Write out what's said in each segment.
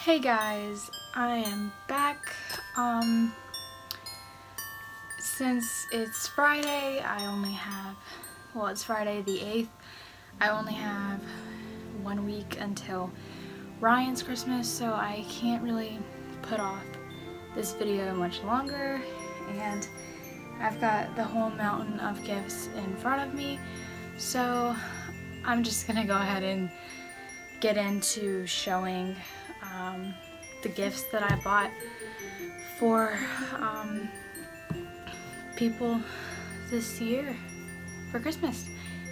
Hey guys, I am back. Since it's Friday, it's Friday the 8th, I only have 1 week until Ryan's Christmas, so I can't really put off this video much longer, and I've got the whole mountain of gifts in front of me, so I'm just gonna go ahead and get into showing the gifts that I bought for people this year for Christmas.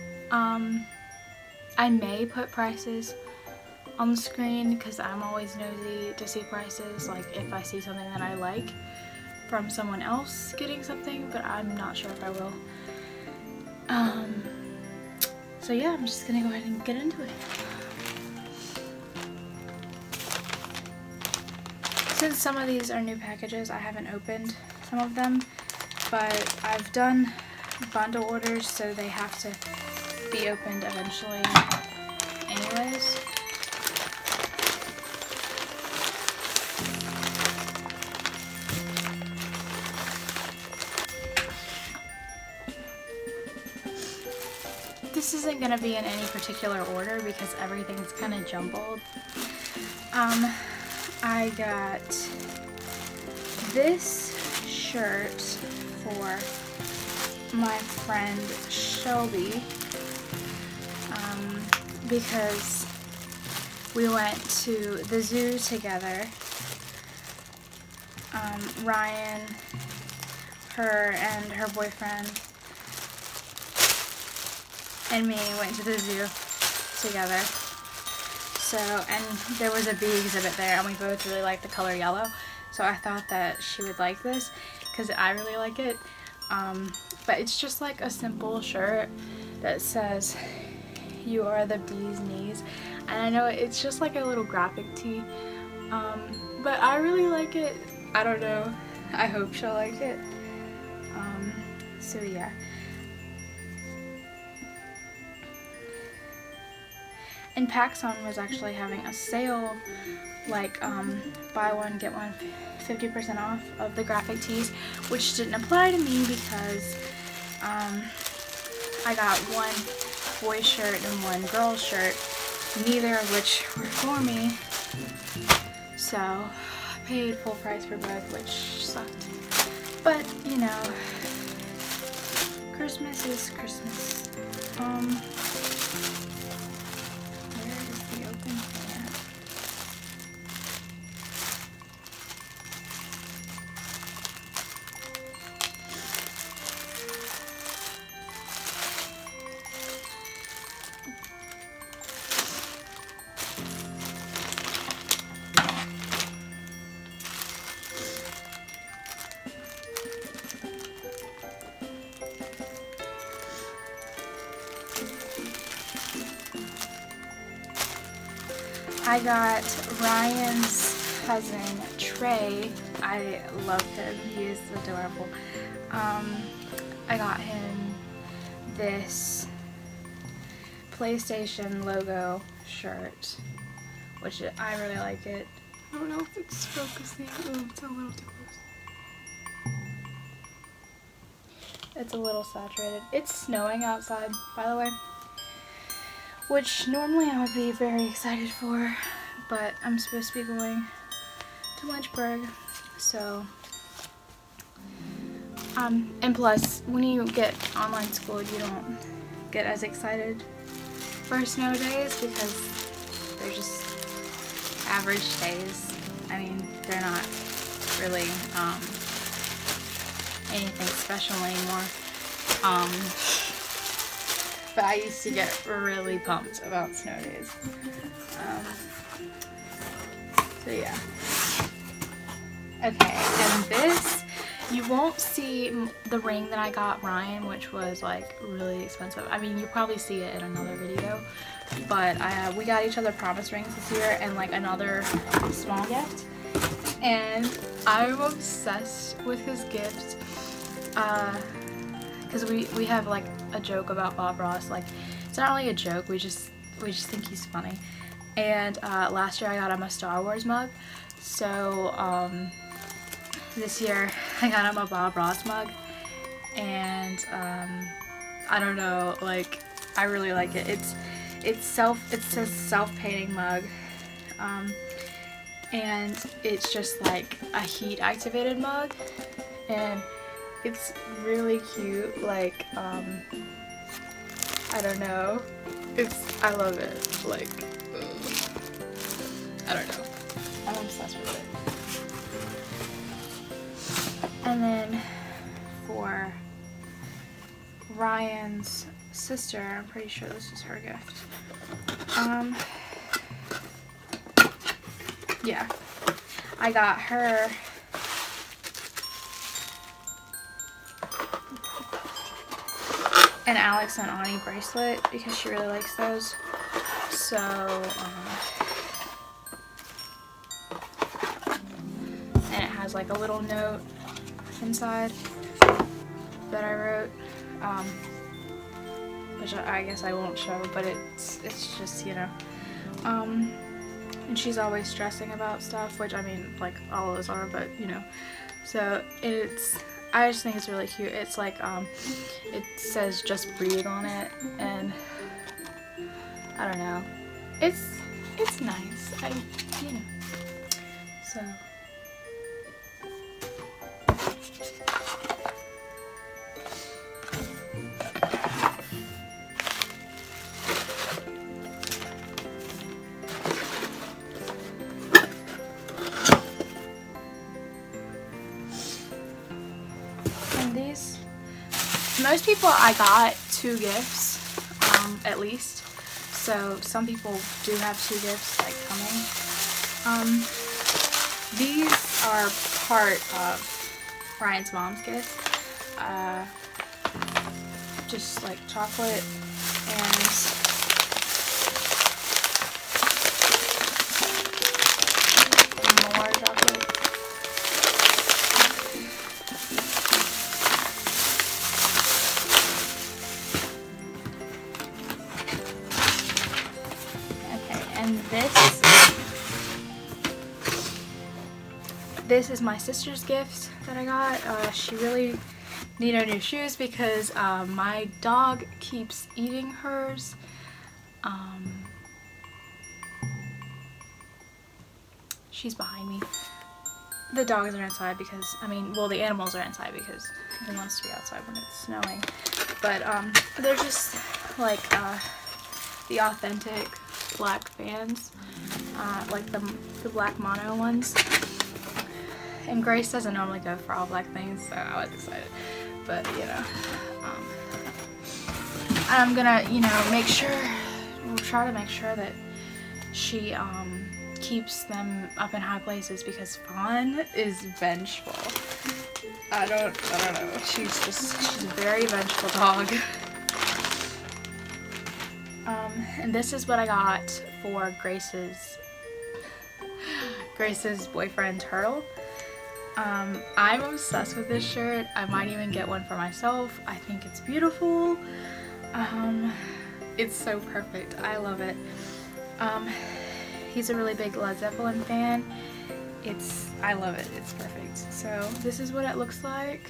I may put prices on the screen because I'm always nosy to see prices, like if I see something that I like from someone else getting something, but I'm not sure if I will. So yeah, I'm just gonna go ahead and get into it. Since some of these are new packages, I haven't opened some of them, but I've done bundle orders, so they have to be opened eventually anyways. This isn't going to be in any particular order because everything's kind of jumbled. I got this shirt for my friend Shelby because we went to the zoo together. Ryan, her and her boyfriend, and me went to the zoo together. So, and there was a bee exhibit there, and we both really like the color yellow, so I thought that she would like this because I really like it. But it's just like a simple shirt that says "You are the bee's knees," and I know it's just like a little graphic tee, but I really like it. I don't know, I hope she'll like it. So yeah. And PacSun was actually having a sale, like buy one get one 50% off of the graphic tees, which didn't apply to me because I got one boy shirt and one girl shirt, neither of which were for me, so I paid full price for both, which sucked. But you know, Christmas is Christmas. I got Ryan's cousin, Trey. I love him. He is adorable. I got him this PlayStation logo shirt, which I really like it. I don't know if it's focusing. Oh, it's a little too close. It's a little saturated. It's snowing outside, by the way, which normally I would be very excited for, but I'm supposed to be going to Lynchburg, so, and plus, when you get online school, you don't get as excited for snow days because they're just average days. I mean, they're not really, anything special anymore. But I used to get really pumped about snow days. So yeah. Okay, and this, you won't see the ring that I got Ryan, which was like really expensive. I mean, you probably see it in another video, but we got each other promise rings this year and like another small gift. And I'm obsessed with his gift. Because we have like a joke about Bob Ross. Like, it's not really a joke, we just think he's funny. And last year I got him a Star Wars mug. So this year I got him a Bob Ross mug. And I don't know, like, I really like it. It's a self-painting mug. And it's just like a heat activated mug. And it's really cute, like, I don't know. I love it. Like, I don't know. I'm obsessed with it. And then for Ryan's sister, I'm pretty sure this is her gift. Yeah. I got her an Alex and Ani bracelet because she really likes those. So, and it has like a little note inside that I wrote, which I guess I won't show, but it's just, you know, and she's always stressing about stuff, which, I mean, like, all of us are, but, you know, so I just think it's really cute. It's like, it says "Just Breathe" on it, and I don't know, it's nice, you know, so. Most people I got 2 gifts, at least. So some people do have 2 gifts like coming. These are part of Ryan's mom's gift. Just like chocolate and more chocolate. And this is my sister's gift that I got. She really needed new shoes because my dog keeps eating hers. She's behind me. The dogs are inside because, I mean, well, the animals are inside because he wants to be outside when it's snowing. But they're just like the authentic black Vans, like the black mono ones. And Grace doesn't normally go for all black things, so I was excited. But, you know, I'm gonna, you know, we'll try to make sure that she keeps them up in high places because Fawn is vengeful. I don't know. She's a very vengeful dog. And this is what I got for Grace's boyfriend, Turtle. I'm obsessed with this shirt. I might even get one for myself. I think it's beautiful. It's so perfect. I love it. He's a really big Led Zeppelin fan. I love it. It's perfect. So this is what it looks like.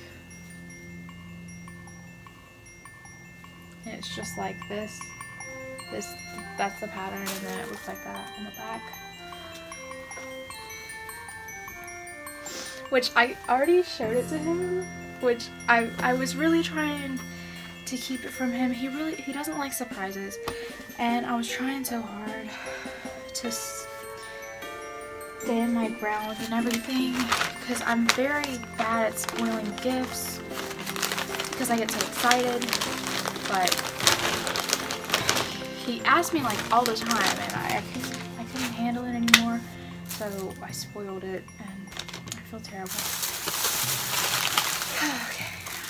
And it's just like this. That's the pattern, and then it looks like that on the back. Which I already showed it to him, which I was really trying to keep it from him. He doesn't like surprises, and I was trying so hard to stand my ground and everything because I'm very bad at spoiling gifts because I get so excited. But he asked me like all the time, and I couldn't handle it anymore, so I spoiled it, and I feel terrible. Okay.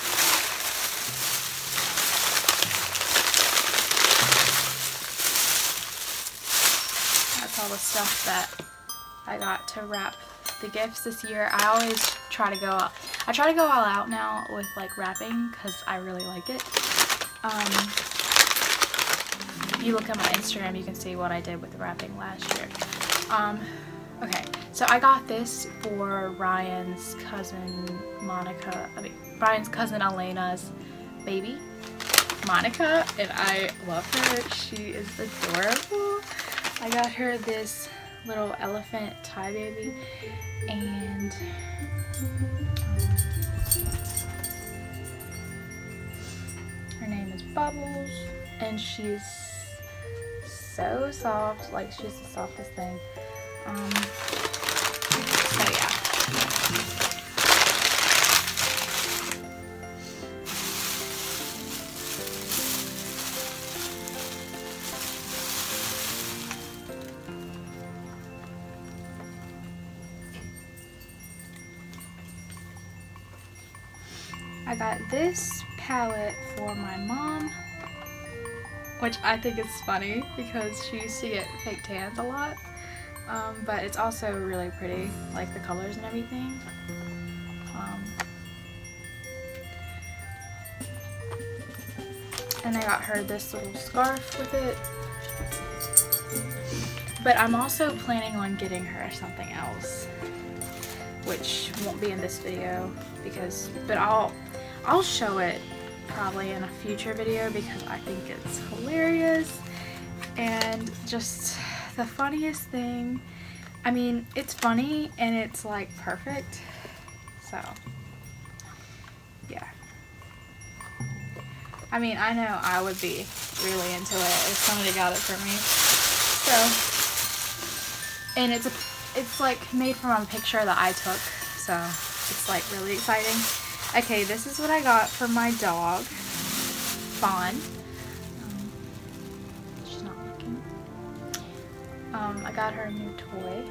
That's all the stuff that I got to wrap the gifts this year. I always try to go all out now with like wrapping because I really like it. if you look at my Instagram, you can see what I did with the wrapping last year. Okay, so I got this for Ryan's cousin Ryan's cousin Elena's baby, Monica, and I love her. She is adorable. I got her this little elephant tie baby, and her name is Bubbles, and she's so soft, like she's the softest thing. So yeah. I got this palette for my mom, which I think is funny because she used to get fake tans a lot, but it's also really pretty, like the colors and everything. And I got her this little scarf with it, but I'm also planning on getting her something else, which won't be in this video but I'll show it probably in a future video because I think it's hilarious and just the funniest thing. I mean, it's funny and it's like perfect, so yeah. I mean, I know I would be really into it if somebody got it for me. So, and it's like made from a picture that I took, so it's like really exciting. Okay, this is what I got for my dog, Fawn. She's not looking. I got her a new toy.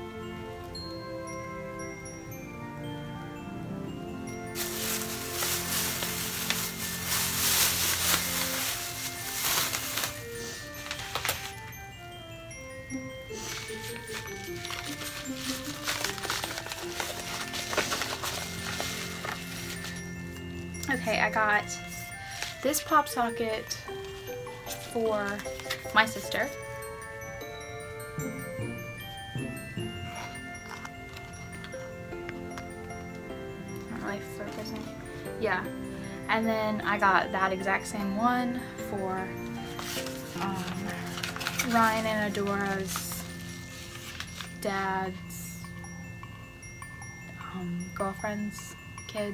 Okay, I got this pop socket for my sister. Not really focusing. Yeah. And then I got that exact same one for Ryan and Adora's dad's girlfriend's kid.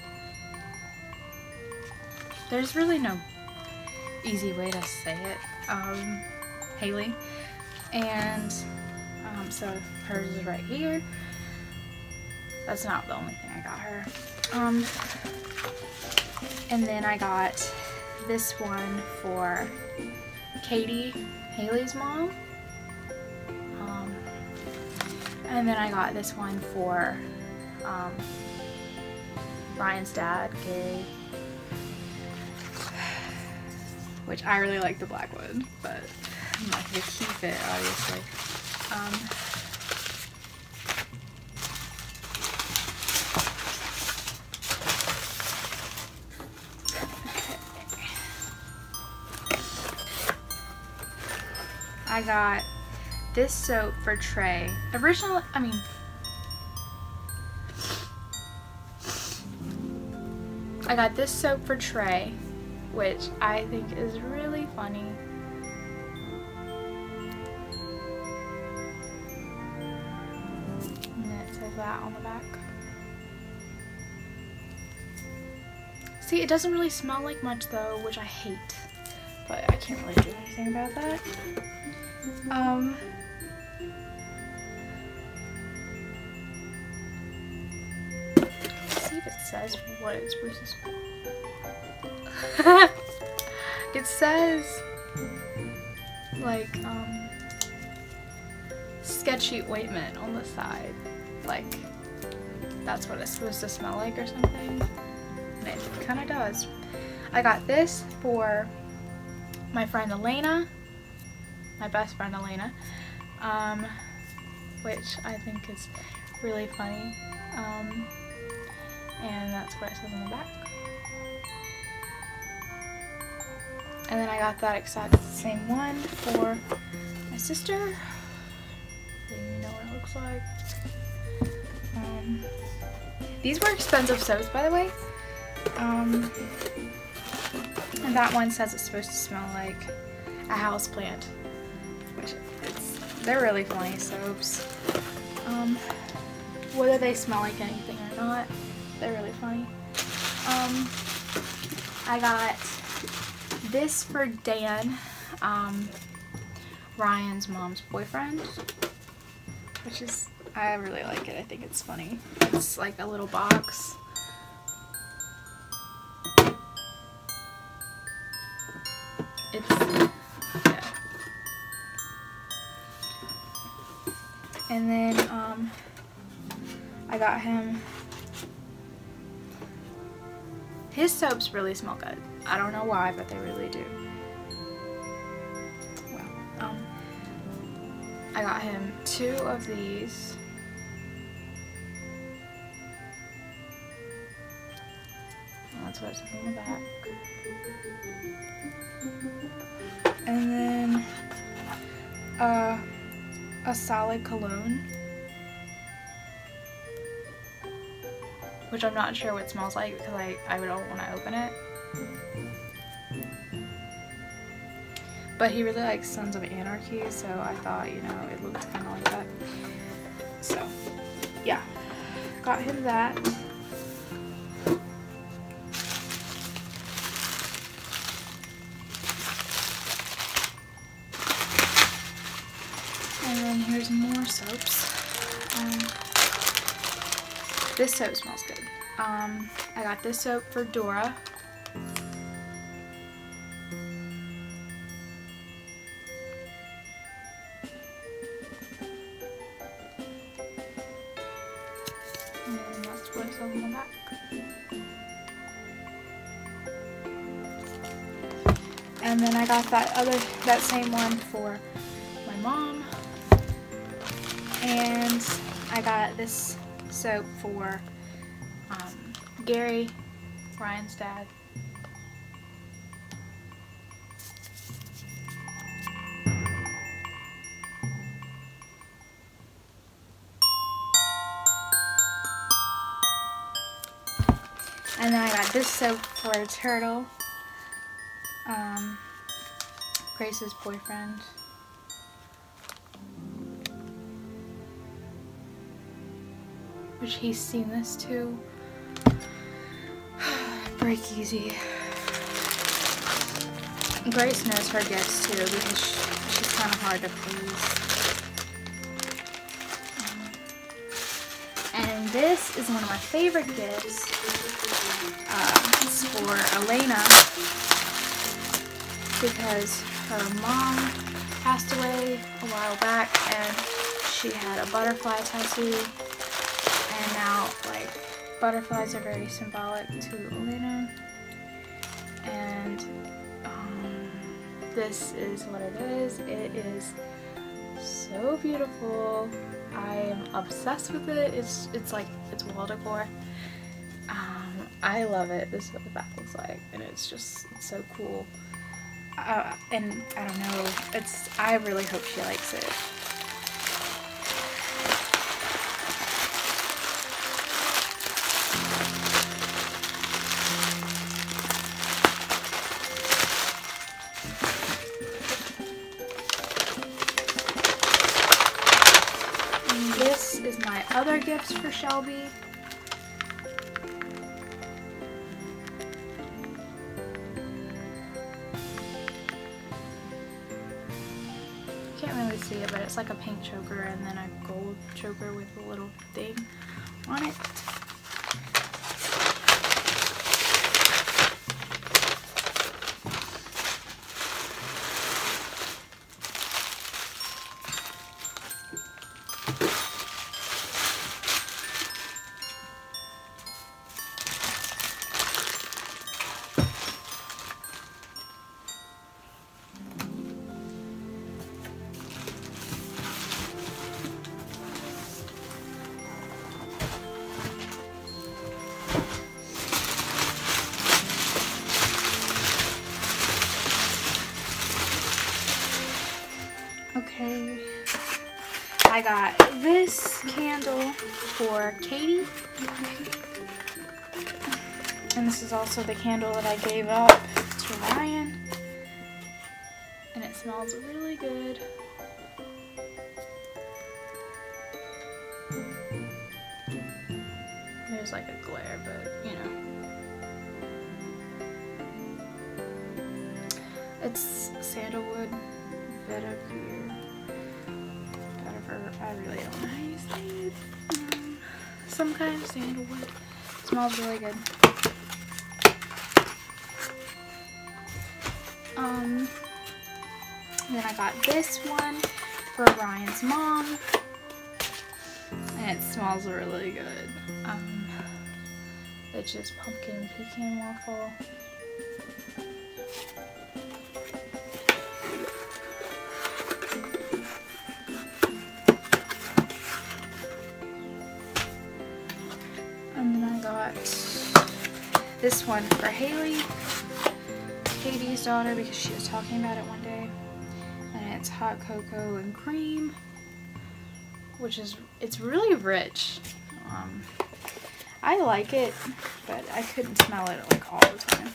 There's really no easy way to say it. Haley. And so hers is right here. That's not the only thing I got her. And then I got this one for Katie, Haley's mom. And then I got this one for Ryan's dad, Gary. Which I really like the black one, but I'm not going to keep it, obviously. I got this soap for Trey. Originally, I got this soap for Trey, which I think is really funny. And then it says that on the back. See, it doesn't really smell like much though, which I hate. But I can't really do anything about that. Let's see if it says what it's supposed to smell. It says like sketchy ointment on the side, like that's what it's supposed to smell like or something, and it kind of does. I got this for my friend Elena, my best friend Elena, which I think is really funny, and that's what it says on the back. And then I got that exact same one for my sister. So you know what it looks like. These were expensive soaps, by the way. And that one says it's supposed to smell like a house plant, which they're really funny soaps. Whether they smell like anything or not, they're really funny. I got this for Dan, Ryan's mom's boyfriend, which is, I really like it. I think it's funny. It's like a little box. Yeah. And then I got him, his soaps really smell good. I don't know why, but they really do. Well, I got him 2 of these. And that's what it says on the back. And then a solid cologne, which I'm not sure what it smells like because I don't want to open it. But he really likes Sons of Anarchy, so I thought, you know, it looked kind of like that. So, yeah, got him that. And then here's more soaps. This soap smells good. I got this soap for Dora. And that's what it's on the back. And then I got that same one for my mom. And I got this soap for Gary, Ryan's dad. And then I got this soap for Turtle, Grace's boyfriend. Which he's seen this too. Break easy. Grace knows her gifts too because she's kind of hard to please. And this is one of my favorite gifts. It's for Elena because her mom passed away a while back and she had a butterfly tattoo. And now, like, butterflies are very symbolic to Elena. And this is what it is. It is so beautiful. I am obsessed with it. It's wall decor. I love it. This is what the back looks like, and it's so cool. And I don't know. I really hope she likes it. This is my other gifts for Shelby. Can't really see it, but it's like a pink choker and then a gold choker with a little thing on it. I got this candle for Katie. And this is also the candle that I gave up to Ryan. And it smells really good. There's like a glare, but you know. It's sandalwood vetiver. I really don't know how you say it. Some kind of sandalwood. It smells really good. Then I got this one for Ryan's mom. And it smells really good. It's just pumpkin pecan waffle. And then I got this one for Haley, Katie's daughter, because she was talking about it one day. And it's hot cocoa and cream, which is, it's really rich. I like it, but I couldn't smell it like all the time.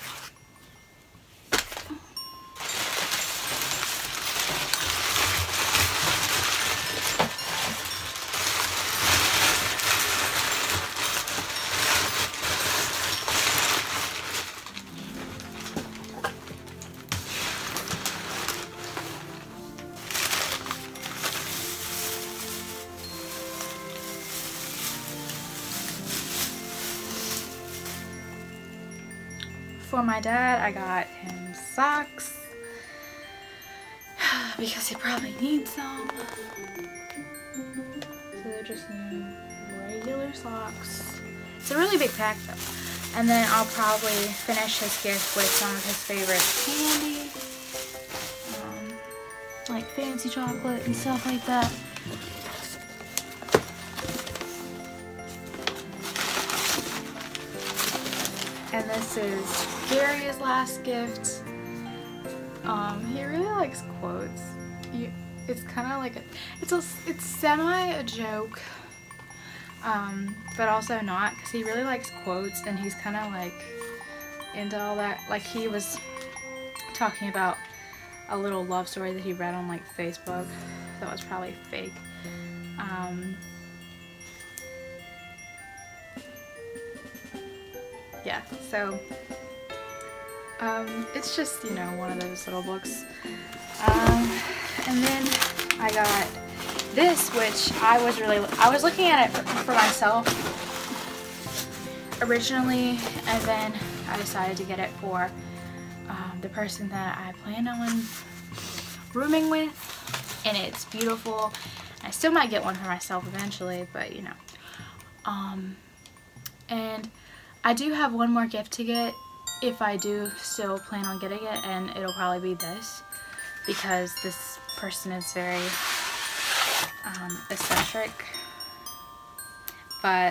For my dad, I got him socks because he probably needs some. So they're just regular socks. It's a really big pack though. And then I'll probably finish his gift with some of his favorite candy, like fancy chocolate and stuff like that. And this is Gary's last gift. He really likes quotes. It's kind of like it's semi a joke, but also not, because he really likes quotes and he's kind of like into all that. Like he was talking about a little love story that he read on like Facebook that was probably fake. Yeah, so it's just, you know, one of those little books. And then I got this, which I was looking at it for myself originally, and then I decided to get it for the person that I plan on rooming with, and it's beautiful. I still might get one for myself eventually, but you know. And I do have one more gift to get if I do still plan on getting it, and it'll probably be this, because this person is very eccentric, but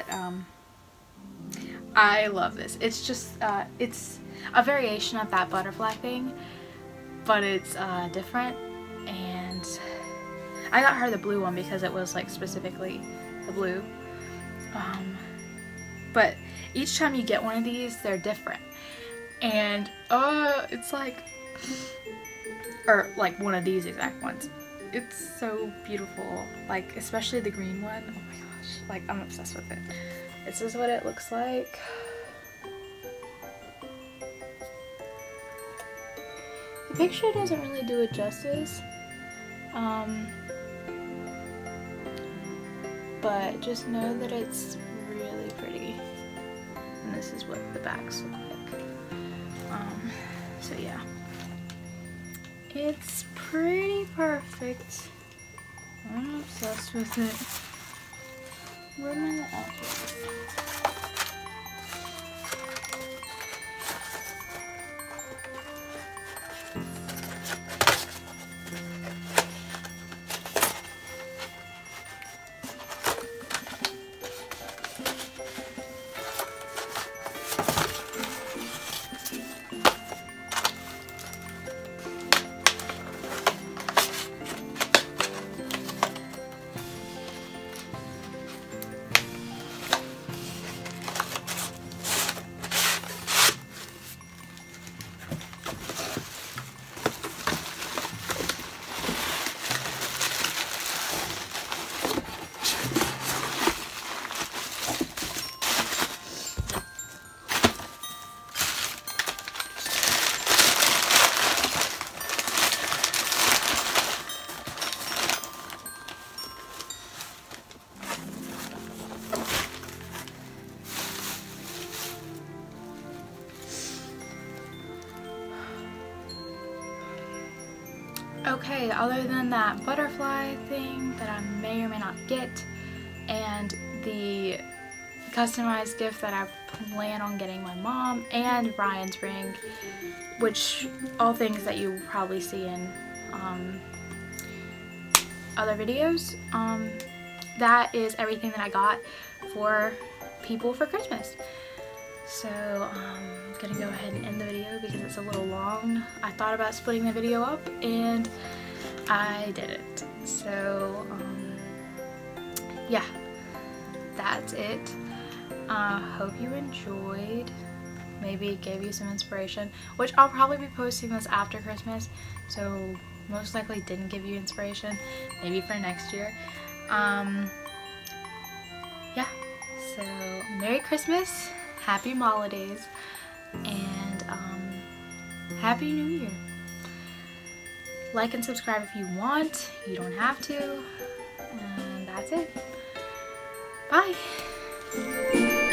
I love this. It's just it's a variation of that butterfly thing, but it's different, and I got her the blue one because it was like specifically the blue, but each time you get one of these, they're different, and it's like, or like one of these exact ones. It's so beautiful, like especially the green one. Oh my gosh, like I'm obsessed with it. This is what it looks like. The picture doesn't really do it justice, but just know that it's really pretty. And this is what the backs look like. So yeah, it's pretty perfect. I'm obsessed with it. Where am I at? Okay, other than that butterfly thing that I may or may not get, and the customized gift that I plan on getting my mom, and Ryan's ring, which all things that you will probably see in other videos, that is everything that I got for people for Christmas. So I'm gonna go ahead and end the video because it's a little long. I thought about splitting the video up and I didn't. So yeah, that's it. Hope you enjoyed. Maybe it gave you some inspiration, which I'll probably be posting this after Christmas, so most likely didn't give you inspiration. Maybe for next year. Yeah, so Merry Christmas, Happy Holidays, and Happy New Year. Like and subscribe if you want. You don't have to. And that's it. Bye.